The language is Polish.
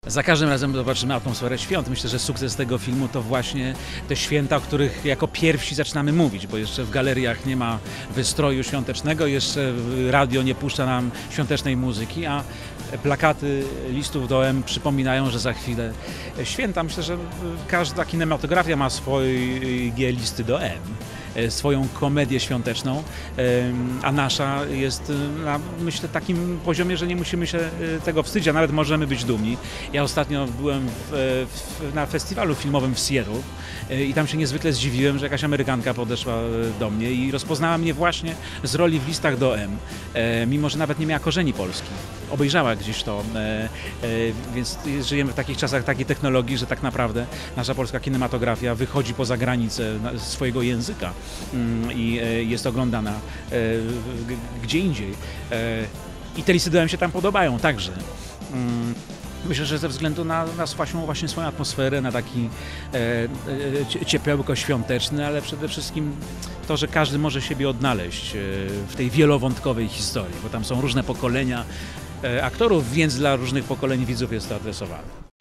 Za każdym razem zobaczymy atmosferę świąt. Myślę, że sukces tego filmu to właśnie te święta, o których jako pierwsi zaczynamy mówić, bo jeszcze w galeriach nie ma wystroju świątecznego, jeszcze radio nie puszcza nam świątecznej muzyki, a plakaty listów do M przypominają, że za chwilę święta. Myślę, że każda kinematografia ma swoje listy do M, swoją komedię świąteczną, a nasza jest na, myślę, takim poziomie, że nie musimy się tego wstydzić, a nawet możemy być dumni. Ja ostatnio byłem na festiwalu filmowym w Seattle i tam się niezwykle zdziwiłem, że jakaś Amerykanka podeszła do mnie i rozpoznała mnie właśnie z roli w listach do M, mimo że nawet nie miała korzeni polskich. Obejrzała gdzieś to, więc żyjemy w takich czasach takiej technologii, że tak naprawdę nasza polska kinematografia wychodzi poza granice swojego języka i jest oglądana gdzie indziej. I te listy do M się tam podobają także. Myślę, że ze względu na właśnie swoją atmosferę, na taki ciepełko świąteczny, ale przede wszystkim to, że każdy może siebie odnaleźć w tej wielowątkowej historii, bo tam są różne pokolenia aktorów, więc dla różnych pokoleń widzów jest to adresowane.